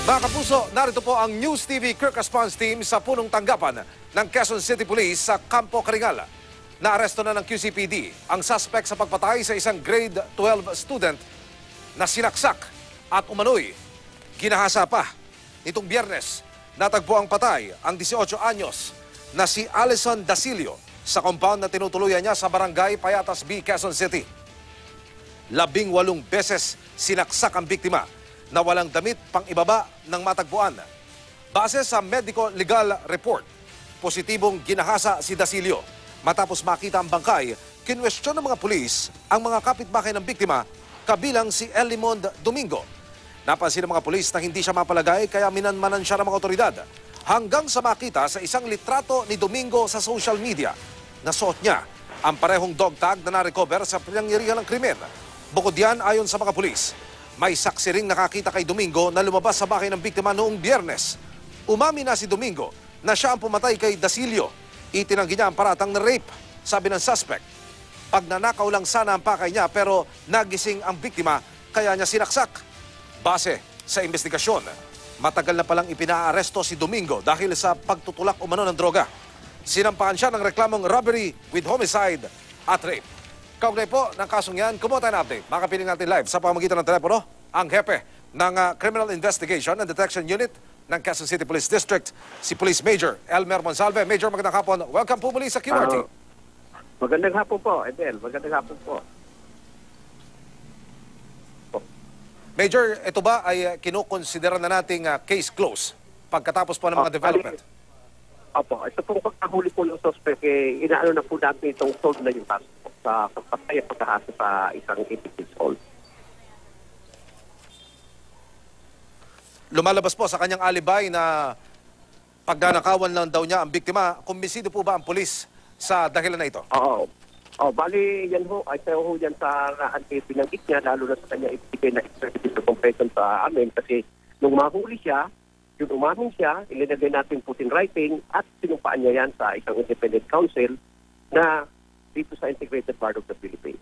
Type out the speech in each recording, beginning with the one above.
Mga kapuso, narito po ang News TV Quick Response Team sa punong tanggapan ng Quezon City Police sa Campo Caringal. Naaresto na ng QCPD ang suspect sa pagpatay sa isang grade 12 student na sinaksak at umano'y ginahasa pa. Nitong Biyernes, natagpo ang patay ang 18 anyos na si Alison Dasilio sa compound na tinutuluyan niya sa Barangay Payatas B, Quezon City. 18 beses sinaksak ang biktima na walang damit pang ibaba ng matagpuan. Base sa medical legal report, positibong ginahasa si Dasilio. Matapos makita ang bangkay, kinwestiyon ng mga pulis ang mga kapitbahay ng biktima, kabilang si Elimond Domingo. Napansin ng mga pulis na hindi siya mapalagay kaya minanmanan siya ng mga otoridad. Hanggang sa makita sa isang litrato ni Domingo sa social media, nasuot niya ang parehong dog tag na na-recover sa pinangyarihan ng krimen. Bukod yan, ayon sa mga pulis, may saksi ring nakakita kay Domingo na lumabas sa bahay ng biktima noong Biyernes. Umami na si Domingo na siya ang pumatay kay Dasilio. Itinanggi niya ang paratang na rape, sabi ng suspect. Pagnanakaw lang sana ang pakay niya pero nagising ang biktima kaya niya sinaksak. Base sa investigasyon, matagal na palang ipinaaresto si Domingo dahil sa pagtutulak umano ng droga. Sinampahan siya ng reklamong robbery with homicide at rape. Kaugnay po ng kasong yan, kumuha tayo na update. Makapiling natin live sa pamamagitan ng telepono ang hepe ng Criminal Investigation and Detection Unit ng Quezon City Police District, si Police Major Elmer Monsalve. Major, magandang hapon. Welcome po muli sa QRT. Magandang hapon po, Edel. Magandang hapon po. Major, ito ba ay kinukonsidera na nating case close pagkatapos po ng mga development? Opo, ito pong pagkahuli po ng suspect, inaano na po natin itong solve na yung kaso sa pagpatay at pagkahasa sa isang 18 years old. Lumalabas po sa kanyang alibay na pagnanakawan lang daw niya ang biktima. Kumbinsido po ba ang pulis sa dahilan na ito? Oo. Bali, yan ho, ay tayo ho yan sa pinanggit niya, lalo na sa kanya ibigay na extradition confession sa amin kasi nung mahuli siya, yung umamin siya, ilinagay natin po in writing at sinumpaan niya yan sa isang independent counsel na dito sa Integrated Part of the Philippines.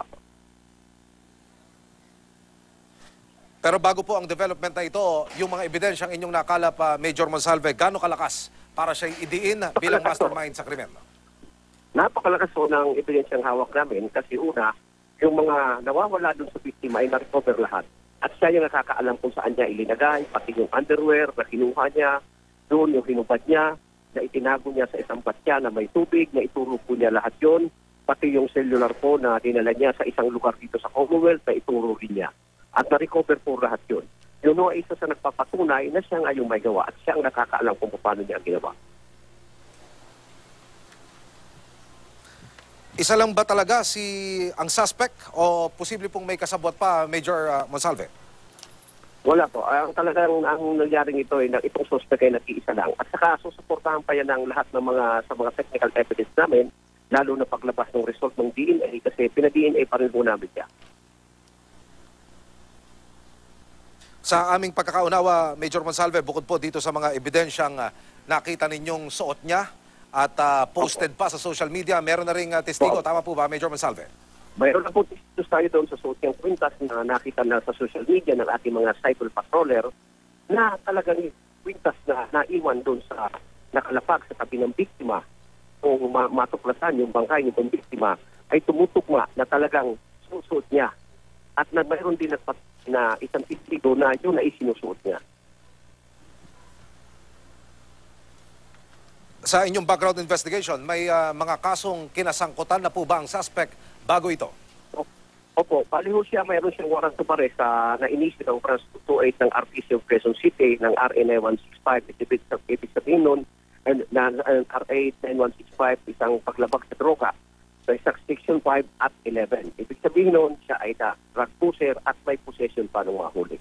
Pero bago po ang development na ito, yung mga ebidensyang inyong nakalap, Major Monsalve, gaano kalakas para siya idiin bilang mastermind sa krimen? Napakalakas po ng ebidensyang hawak namin kasi una, yung mga nawawala dun sa biktima ay na-recover lahat. At siya yung nakakaalam kung saan niya ilinagay, pati yung underwear na kinuha niya, doon yung hinubad niya, na itinago niya sa isang batya na may tubig, na ituro po niya lahat yon, pati yung cellular po na dinala niya sa isang lugar dito sa Commonwealth na ituro rin niya. At na-recover po lahat yun. Yun ay isa sa nagpapatunay na siya nga yung may gawa at siya ang nakakaalam kung paano niya ang ginawa. Isa lang ba talaga ang suspect o posible pong may kasabwat pa, Major Monsalve? Wala po. Ang talagang ang nangyaring ito ay itong suspect ay nag-iisa lang. At saka susuportahan pa yan ng lahat ng sa mga technical evidence namin, lalo na paglabas ng result ng DNA kasi pina-DNA pa rin po namin siya. Sa aming pagkakaunawa, Major Monsalve, bukod po dito sa mga ebidensyang nakita ninyong suot niya, at posted pa sa social media, meron na ring testigo. Tama po ba, Major Monsalve? Mayroon na po testigos tayo doon sa social kwintas na nakita na sa social media ng ating mga cycle patroller na talagang kwintas na naiwan doon sa nakalapag sa tabi ng biktima kung matuklasan yung bangkay nitong biktima ay tumutugma na talagang sinusuot niya. At mayroon din na isang testigo na yun na isinusuot niya. Sa inyong background investigation, may mga kasong kinasangkutan na po ba ang suspect bago ito? Opo, paliho siya, mayroon siyang warrant to pare sa na-inisip ng Trans 28 ng RTC of Quezon City ng RA 9165. Ibig sabihin nun, na RA 9165, isang paglabag sa droga. So, isang Section 5 at 11. Ibig sabihin nun, siya ay drug pusher at may possession pa ng mahuli.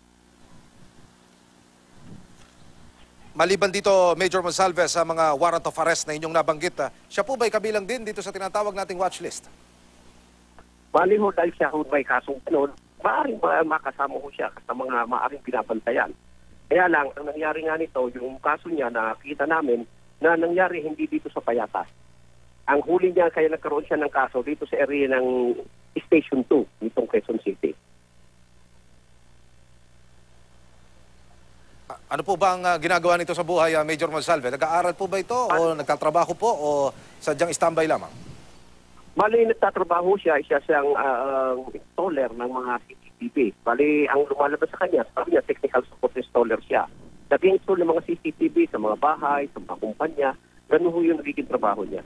Maliban dito, Major Monsalve, sa mga warrant of arrest na inyong nabanggit, siya po ba'y kabilang din dito sa tinatawag nating watch list? Bali ho, dahil siya ho may kasong ganun, maaaring makasama ho siya sa mga maaaring pinabantayan. Kaya lang, ang nangyari nga nito, yung kaso niya na kita namin na nangyari hindi dito sa Payatas. Ang huli niya, kaya nagkaroon siya ng kaso dito sa area ng Station 2 nitong Quezon City. Ano po ba ang ginagawa nito sa buhay, Major Monsalve? Nag-aaral po ba ito o nagtatrabaho po o sadyang standby lamang? Bali, nagtatrabaho siya, isa siyang installer ng mga CCTV. Bali, ang lumalabas sa kanya, sabi niya, technical support installer siya. Nag-install ng mga CCTV sa mga bahay, sa mga kumpanya. Ganun ho yung nagiging trabaho niya.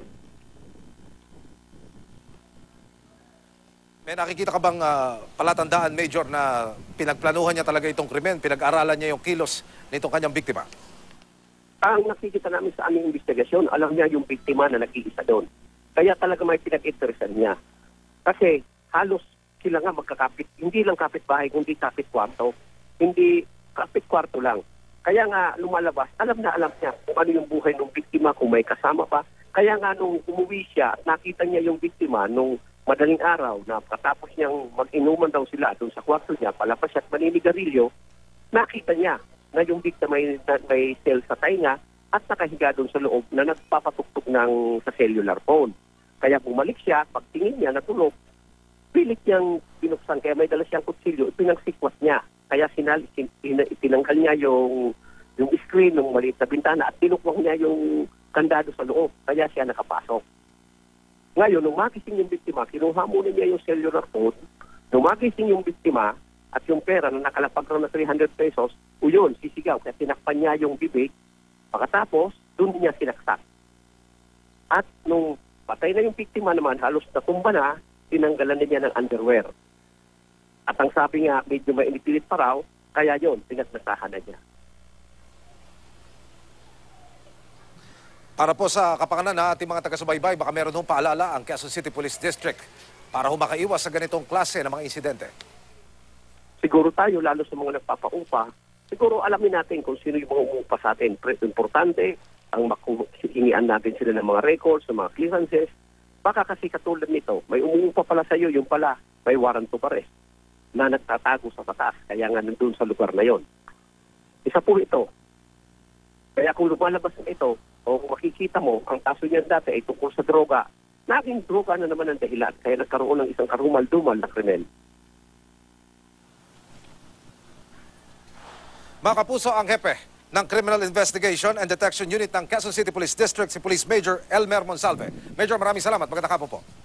May nakikita ka bang palatandaan, Major, na pinagplanuhan niya talaga itong krimen, pinag-aralan niya yung kilos nitong kanyang biktima? Ang nakikita namin sa aming investigasyon, alam niya yung biktima na nag-iisa doon. Kaya talaga may pinag-interesan niya. Kasi halos sila nga magkakapit, hindi lang kapit-bahay, kundi kapit-kwarto. Hindi kapit-kwarto lang. Kaya nga lumalabas, alam niya kung ano yung buhay ng biktima, kung may kasama pa. Kaya nga nung umuwi siya at nakita niya yung biktima nung madaling araw na katapos niyang mag-inuman daw sila doon sa kwarto niya, palabas siya at maninigarilyo, nakita niya na yung biktima may cell sa tainga at nakahiga doon sa loob na nagpapatuktok ng sa cellular phone. Kaya bumalik siya, pagtingin niya, natulog, pilit niyang binuksan, kaya may dala siyang kutsilyo, pinagsikwat niya. Kaya tinanggal niya yung screen ng maliit na bintana at tinukwang niya yung kandado sa loob. Kaya siya nakapasok. Ngayon, nung magising yung biktima, kinuha muna niya yung cellular phone. Nung magising yung biktima at yung pera na nakalapag na 300 pesos, yun, sisigaw. Kaya tinakpan niya yung bibig. Pagkatapos, doon niya sinaksak. At nung patay na yung biktima naman, halos natumba na, tinanggalan niya ng underwear. At ang sabi nga, medyo mainipilit pa raw, kaya yun, pinagnasahan na niya. Para po sa kapakanan na ating mga taga-subaybay, baka meron hong paalala ang Quezon City Police District para humakaiwas sa ganitong klase ng mga insidente. Siguro tayo, lalo sa mga nagpapaupa, siguro alamin natin kung sino yung mga umuupa sa atin. Importante, ang hingian natin sila ng mga records, ng mga clearances. Baka kasi katulad nito, may umuupa pala sa iyo, yung pala may warrant to arrest na nagtatago sa batas, kaya nga nandun sa lugar na yon. Isa po ito. Kaya kung lumalabas na ito, o makikita mo, ang kaso niyan dati ay tungkol sa droga, naging droga na naman ang dahilan, kaya nagkaroon ng isang karumal-dumal na krimen. Mga kapuso, ang hepe ng Criminal Investigation and Detection Unit ng Quezon City Police District, si Police Major Elmer Monsalve. Major, maraming salamat. Magandang hapon po.